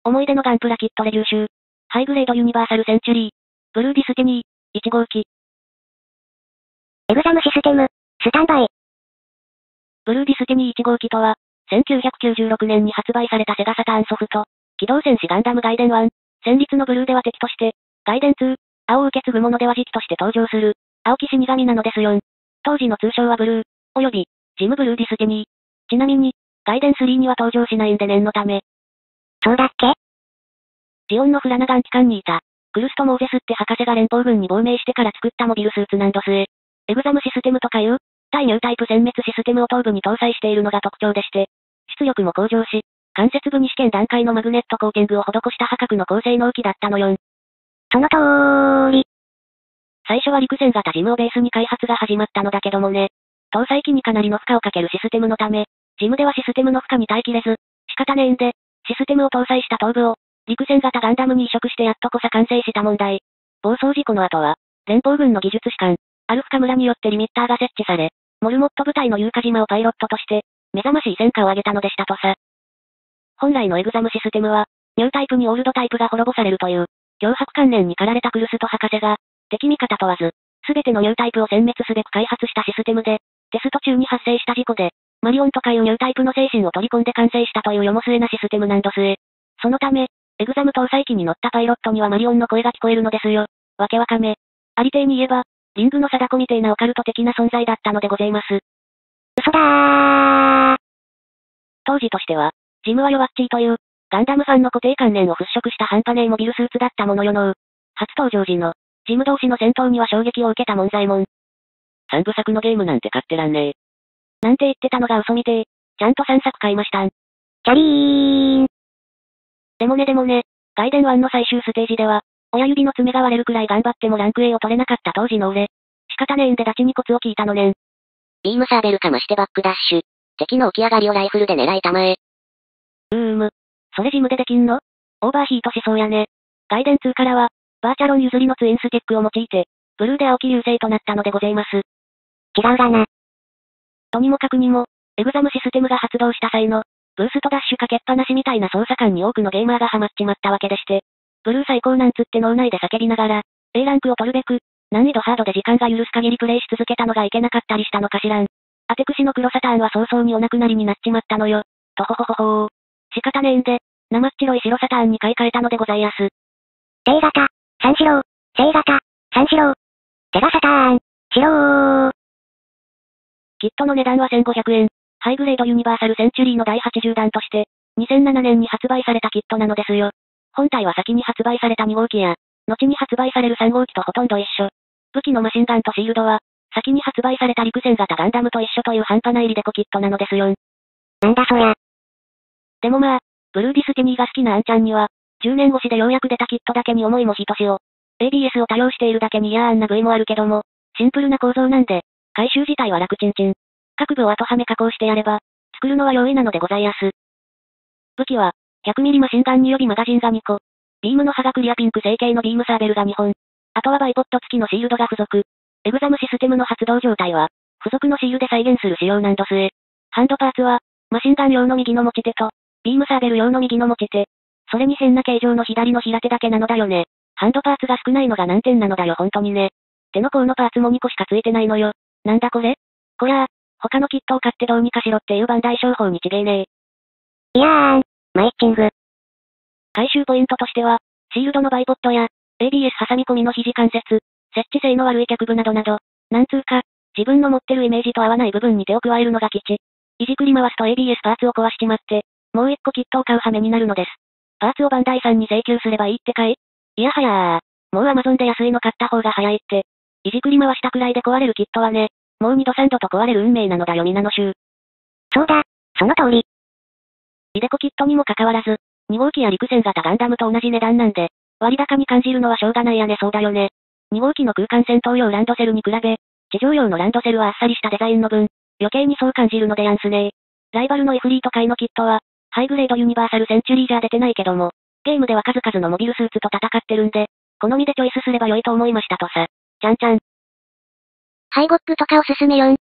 思い出のガンプラキットレビュー集。ハイグレードユニバーサルセンチュリー。ブルーディスティニー、1号機。 エグザムシステム、スタンバイ。 ブルーディスティニー1号機とは、1996年に発売されたセガサターンソフト、機動戦士ガンダムガイデン1、戦慄のブルーでは敵として、ガイデン2、青を受け継ぐものでは時期として登場する、青騎士神なのですよん。当時の通称はブルー、および、ジムブルーディスティニー。ちなみに、ガイデン3には登場しないんで念のため。 そうだっけ？ ジオンのフラナガン機関にいた、クルスト・モーゼスって博士が連邦軍に亡命してから作ったモビルスーツなんどすえ。エグザムシステムとかいう、対ニュータイプ殲滅システムを頭部に搭載しているのが特徴でして、出力も向上し、関節部に試験段階のマグネットコーティングを施した破格の高性能機だったのよん。 その通り。 最初は陸戦型ジムをベースに開発が始まったのだけどもね。搭載機にかなりの負荷をかけるシステムのため、ジムではシステムの負荷に耐えきれず、仕方ねえんで、システムを搭載した頭部を、陸戦型ガンダムに移植してやっとこさ完成した問題。暴走事故の後は、連邦軍の技術士官、アルフカ村によってリミッターが設置され、モルモット部隊のユーカ島をパイロットとして、目覚ましい戦果を上げたのでしたとさ。本来のエグザムシステムは、ニュータイプにオールドタイプが滅ぼされるという、脅迫観念に駆られたクルスト博士が、敵味方問わず、すべてのニュータイプを殲滅すべく開発したシステムで、テスト中に発生した事故で、マリオンとかいうニュータイプの精神を取り込んで完成したというよも末なシステムなんどすえ。そのため、エグザム搭載機に乗ったパイロットにはマリオンの声が聞こえるのですよ。わけわかめ。ありていに言えば、リングの貞子みてえなオカルト的な存在だったのでございます。 嘘だー。 当時としては、ジムは弱っちいという、ガンダムファンの固定観念を払拭した半端ねえモビルスーツだったものよのう。初登場時の、ジム同士の戦闘には衝撃を受けた門左衛門。3部作のゲームなんて買ってらんねえ。なんて言ってたのが嘘みてえ。ちゃんと3作買いましたん。 キャリーン。 でもね、ガイデン1の最終ステージでは、親指の爪が割れるくらい頑張ってもランク A を取れなかった当時の俺。仕方ねえんでダチにコツを聞いたのねん。 ビームサーベルかましてバックダッシュ。敵の起き上がりをライフルで狙いたまえ。 それジムでできんの？オーバーヒートしそうやね。ガイデン2からは、バーチャロン譲りのツインスティックを用いて、ブルーで青木優勢となったのでございます。 違うがな。 とにもかくにも、エグザムシステムが発動した際の、ブーストダッシュかけっぱなしみたいな操作感に多くのゲーマーがハマっちまったわけでして、ブルー最高なんつって脳内で叫びながら、A ランクを取るべく、難易度ハードで時間が許す限りプレイし続けたのがいけなかったりしたのかしらん。アテクシの黒サターンは早々にお亡くなりになっちまったのよ。とほほほほー。仕方ねえんで、生っ白い白サターンに買い替えたのでございやす。 正型、三四郎、正型、三四郎。セガサターン、白ー。 キットの値段は1500円。ハイグレードユニバーサルセンチュリーの第80弾として、2007年に発売されたキットなのですよ。本体は先に発売された2号機や、後に発売される3号機とほとんど一緒。武器のマシンガンとシールドは、先に発売された陸戦型ガンダムと一緒という半端ないリデコキットなのですよ。 なんだそりゃ。 でもまあ、ブルーディスティニーが好きなあんちゃんには、10年越しでようやく出たキットだけに思いもひとしお。ABS を多用しているだけにいやあんな部位もあるけども、シンプルな構造なんで、回収自体は楽ちんちん。各部を後はめ加工してやれば、作るのは容易なのでございやす。武器は、100ミリマシンガンに予備マガジンが2個。ビームの刃がクリアピンク成形のビームサーベルが2本。あとはバイポット付きのシールドが付属。エグザムシステムの発動状態は、付属のシールで再現する仕様なんどすえ。ハンドパーツは、マシンガン用の右の持ち手と、ビームサーベル用の右の持ち手。それに変な形状の左の平手だけなのだよね。ハンドパーツが少ないのが難点なのだよほんとにね。手の甲のパーツも2個しか付いてないのよ。なんだこれ？こりゃあ、他のキットを買ってどうにかしろっていうバンダイ商法に違えねえ。 いやーん、マイッチング。 回収ポイントとしては、シールドのバイポットや、ABS 挟み込みの肘関節、設置性の悪い脚部などなど、なんつうか、自分の持ってるイメージと合わない部分に手を加えるのが吉。いじくり回すと ABS パーツを壊しちまって、もう一個キットを買う羽目になるのです。パーツをバンダイさんに請求すればいいってかい？いやはやー、もう Amazon で安いの買った方が早いって。いじくり回したくらいで壊れるキットはね、もう2度3度と壊れる運命なのだよ皆の衆。 そうだ、その通り。 イデコキットにもかかわらず、2号機や陸戦型ガンダムと同じ値段なんで、割高に感じるのはしょうがないやねそうだよね。2号機の空間戦闘用ランドセルに比べ、地上用のランドセルはあっさりしたデザインの分、余計にそう感じるのでやんすね。ライバルのエフリート界のキットは、ハイグレードユニバーサルセンチュリーじゃ出てないけども、ゲームでは数々のモビルスーツと戦ってるんで、好みでチョイスすれば良いと思いましたとさ。ちゃんちゃん。 ハイゴップとかおすすめよん。